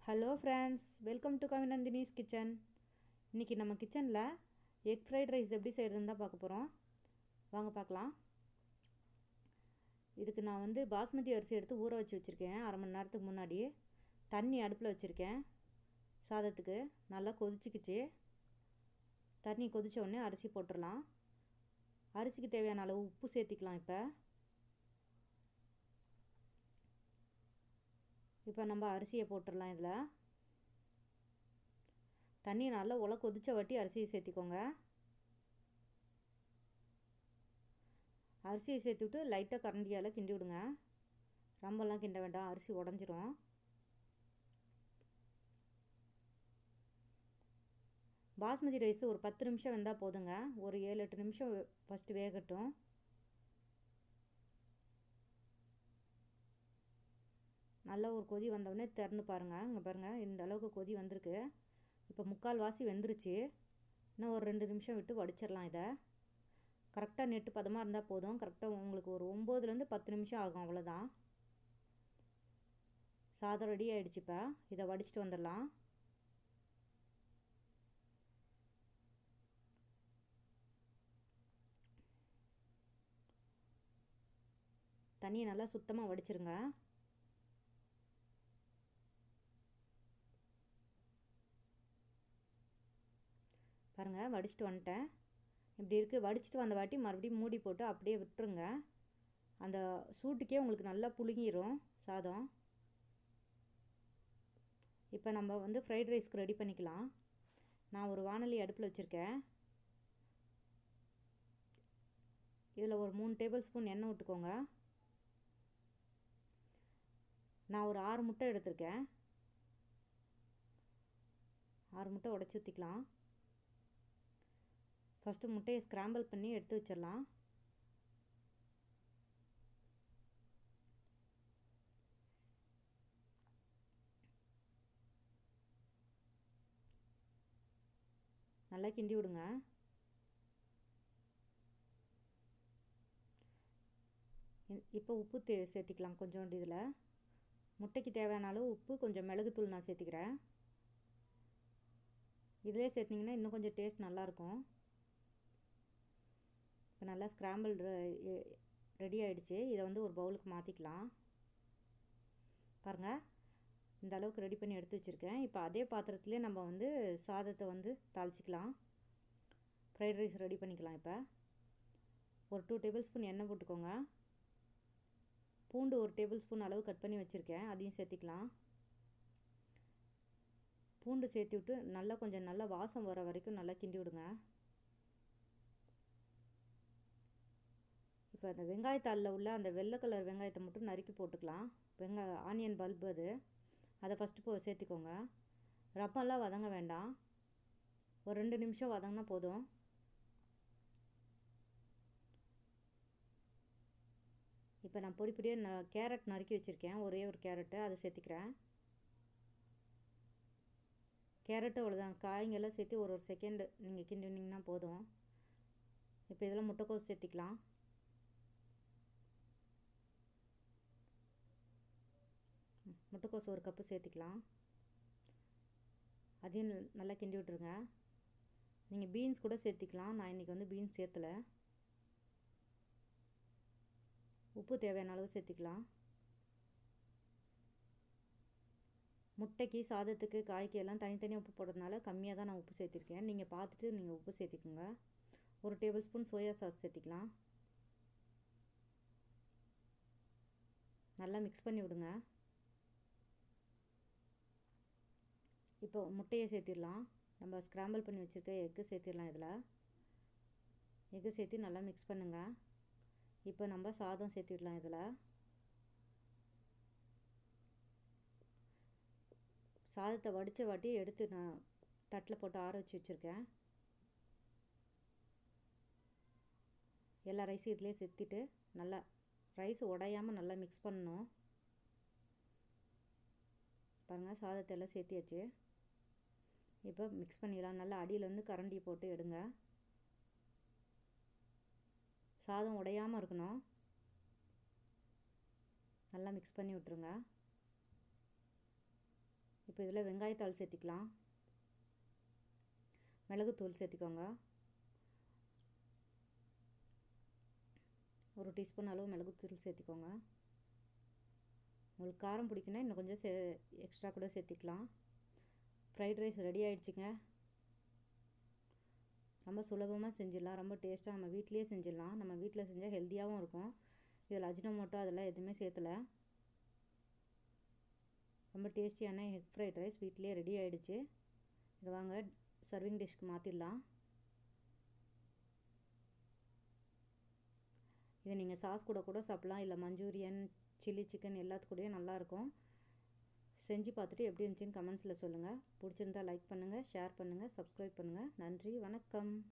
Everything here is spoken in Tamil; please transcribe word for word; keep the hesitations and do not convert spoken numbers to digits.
ஹலோ ஃப்ரெண்ட்ஸ், வெல்கம் டு கவிநந்தினிஸ் கிச்சன். இன்றைக்கி நம்ம கிச்சனில் எக் ஃப்ரைட் ரைஸ் எப்படி செய்கிறதுன்னு தான் பார்க்க போகிறோம். வாங்க பார்க்கலாம். இதுக்கு நான் வந்து பாஸ்மதி அரிசி எடுத்து ஊற வச்சு வச்சுருக்கேன். அரை மணி நேரத்துக்கு முன்னாடி தண்ணி அடுப்பில் வச்சுருக்கேன். சாதத்துக்கு நல்லா கொதிச்சிக்கிச்சு. தண்ணி கொதித்த உடனே அரிசி போட்டுடலாம். அரிசிக்கு தேவையான அளவு உப்பு சேர்த்திக்கலாம். இப்போ இப்போ நம்ம அரிசியை போட்டுடலாம். இதில் தண்ணி நல்லா உல கொதிச்ச வாட்டி அரிசியை சேர்த்திக்கோங்க. அரிசியை சேர்த்துவிட்டு லைட்டாக கரண்டியால் கிண்டி விடுங்க. ரொம்பலாம் கிண்ட வேண்டாம், அரிசி உடஞ்சிரும். பாஸ்மதி ரைஸ் ஒரு பத்து நிமிஷம் வெந்தால் போதுங்க. ஒரு ஏழு எட்டு நிமிஷம் ஃபஸ்ட்டு வேகட்டும். நல்லா ஒரு கொதி வந்தவுடனே திறந்து பாருங்கள். இங்கே பாருங்கள், இந்த அளவுக்கு கொதி வந்திருக்கு. இப்போ முக்கால் வாசி வெந்துருச்சு. இன்னும் ஒரு ரெண்டு நிமிஷம் விட்டு வடிச்சிடலாம். இதை கரெக்டாக நெட்டு பதமாக இருந்தால் போதும். கரெக்டாக உங்களுக்கு ஒரு ஒம்போதுலேருந்து பத்து நிமிஷம் ஆகும், அவ்வளோதான். சாதம் ரெடி ஆகிடுச்சு. இப்போ இதை வடிச்சிட்டு வந்துடலாம். தண்ணியை நல்லா சுத்தமாக வடிச்சிருங்க. பாருங்கள், வடிச்சிட்டு வந்துட்டேன். இப்படி இருக்குது. வடிச்சிட்டு வந்த வாட்டி மறுபடியும் மூடி போட்டு அப்படியே விட்டுருங்க. அந்த சூட்டுக்கே உங்களுக்கு நல்லா புழுங்கிடும் சாதம். இப்போ நம்ம வந்து ஃப்ரைட் ரைஸ்க்கு ரெடி பண்ணிக்கலாம். நான் ஒரு வானொலி அடுப்பில் வச்சுருக்கேன். இதில் ஒரு மூணு டேபிள் ஸ்பூன் எண்ணெய் விட்டுக்கோங்க. நான் ஒரு ஆறு முட்டை எடுத்திருக்கேன். ஆறு முட்டை உடச்சி ஊற்றிக்கலாம். ஃபஸ்ட்டு முட்டையை ஸ்க்ராம்பிள் பண்ணி எடுத்து வச்சிடலாம். நல்லா கிண்டி விடுங்க. இப்போ உப்பு தே சேர்த்திக்கலாம் கொஞ்சோண்டு. இதில் முட்டைக்கு தேவையான அளவு உப்பு, கொஞ்சம் மிளகுத்தூள் நான் சேர்த்திக்கிறேன். இதிலே சேர்த்திங்கன்னா இன்னும் கொஞ்சம் டேஸ்ட் நல்லாயிருக்கும். இப்போ நல்லா ஸ்க்ராம்பிள் ரெடி ஆகிடுச்சு. இதை வந்து ஒரு பவுலுக்கு மாற்றிக்கலாம். பாருங்கள், இந்த அளவுக்கு ரெடி பண்ணி எடுத்து வச்சுருக்கேன். இப்போ அதே பாத்திரத்துலேயே நம்ம வந்து சாதத்தை வந்து தாளிச்சிக்கலாம். ஃப்ரைட் ரைஸ் ரெடி பண்ணிக்கலாம். இப்போ ஒரு டூ டேபிள் ஸ்பூன் எண்ணெய் போட்டுக்கோங்க. பூண்டு ஒரு டேபிள் ஸ்பூன் அளவு கட் பண்ணி வச்சுருக்கேன், அதையும் சேர்த்திக்கலாம். பூண்டு சேர்த்து விட்டு நல்லா கொஞ்சம் நல்லா வாசம் வர வரைக்கும் நல்லா கிண்டி விடுங்க. இப்போ அந்த வெங்காயத்தாளில் உள்ள அந்த வெள்ளை கலர் வெங்காயத்தை மட்டும் நறுக்கி போட்டுக்கலாம். வெங்காய ஆனியன் பல்பு அது, அதை ஃபஸ்ட்டு போ சேர்த்திக்கோங்க. ரொம்பலாம் வதங்க வேண்டாம், ஒரு ரெண்டு நிமிஷம் வதங்கினா போதும். இப்போ நான் பொடி பொடியாக நான் கேரட் நறுக்கி வச்சுருக்கேன், ஒரே ஒரு கேரட்டு, அதை சேர்த்திக்கிறேன். கேரட்டு அவ்வளோதான். காய்ங்கெல்லாம் சேர்த்து ஒரு ஒரு செகண்டு நீங்கள் கிண்டினீங்கன்னா போதும். இப்போ இதெல்லாம் முட்டைக்கோஸ் சேர்த்திக்கலாம். முட்டைக்கோஸ் ஒரு கப்பு சேர்த்திக்கலாம். அதையும் நல்லா கிண்டி விட்டுருங்க. நீங்கள் பீன்ஸ் கூட சேர்த்திக்கலாம். நான் இன்றைக்கி வந்து பீன்ஸ் சேர்த்தலை. உப்பு தேவையான அளவு சேர்த்திக்கலாம். முட்டைக்கு, சாதத்துக்கு, காய்க்கு எல்லாம் தனித்தனியாக உப்பு போடுறதுனால கம்மியாக தான் நான் உப்பு சேர்த்திருக்கேன். நீங்கள் பார்த்துட்டு நீங்கள் உப்பு சேர்த்திக்கோங்க. ஒரு டேபிள் ஸ்பூன் சோயா சாஸ் சேர்த்திக்கலாம். நல்லா மிக்ஸ் பண்ணி விடுங்க. இப்போ முட்டையை சேர்த்திடலாம். நம்ம ஸ்க்ராம்பிள் பண்ணி வச்சுருக்க எக்கு சேர்த்திடலாம். இதில் எக்கு சேர்த்து நல்லா மிக்ஸ் பண்ணுங்கள். இப்போ நம்ம சாதம் சேர்த்திடலாம். இதில் சாதத்தை வடித்த வாட்டி எடுத்து நான் தட்டில் போட்டு ஆற வச்சு வச்சுருக்கேன். எல்லா ரைஸும் இதிலே சேர்த்திட்டு நல்லா ரைஸ் உடையாமல் நல்லா மிக்ஸ் பண்ணணும். பாருங்கள், சாதத்தை எல்லாம் சேர்த்தியாச்சு. இப்போ மிக்ஸ் பண்ணிடலாம். நல்லா அடியில் வந்து கரண்டி போட்டு எடுங்க. சாதம் உடையாமல் இருக்கணும். நல்லா மிக்ஸ் பண்ணி விட்ருங்க. இப்போ இதில் வெங்காயத்தாள் சேர்த்திக்கலாம், மிளகுத்தூள் சேர்த்திக்கோங்க, ஒரு டீஸ்பூன் அளவு மிளகுத்தூள் சேர்த்திக்கோங்க. உங்களுக்கு காரம் பிடிக்குன்னா இன்னும் கொஞ்சம் சே எக்ஸ்ட்ரா கூட சேர்த்திக்கலாம். ஃப்ரைட் ரைஸ் ரெடி ஆகிடுச்சிங்க. ரொம்ப சுலபமாக செஞ்சிடலாம், ரொம்ப டேஸ்ட்டாக நம்ம வீட்டிலேயே செஞ்சிடலாம். நம்ம வீட்டில் செஞ்சால் ஹெல்த்தியாகவும் இருக்கும். இதில் அஜினோமோட்டோ அதெல்லாம் எதுவுமே சேர்த்தலை. ரொம்ப டேஸ்டியான எக் ஃப்ரைட் ரைஸ் வீட்டிலேயே ரெடி ஆகிடுச்சு. இதை வாங்க சர்விங் டிஷ்க்கு மாற்றிடலாம். இதை நீங்கள் சாஸ் கூட கூட சாப்பிட்லாம், இல்லை மஞ்சூரியன், சில்லி சிக்கன் எல்லாத்துக்கூடயும் நல்லாயிருக்கும். செஞ்சு பார்த்துட்டு எப்படி இருந்துச்சுன்னு கமெண்ட்ஸில் சொல்லுங்கள். பிடிச்சிருந்தா லைக் பண்ணுங்கள், ஷேர் பண்ணுங்கள், சப்ஸ்கிரைப் பண்ணுங்கள். நன்றி, வணக்கம்.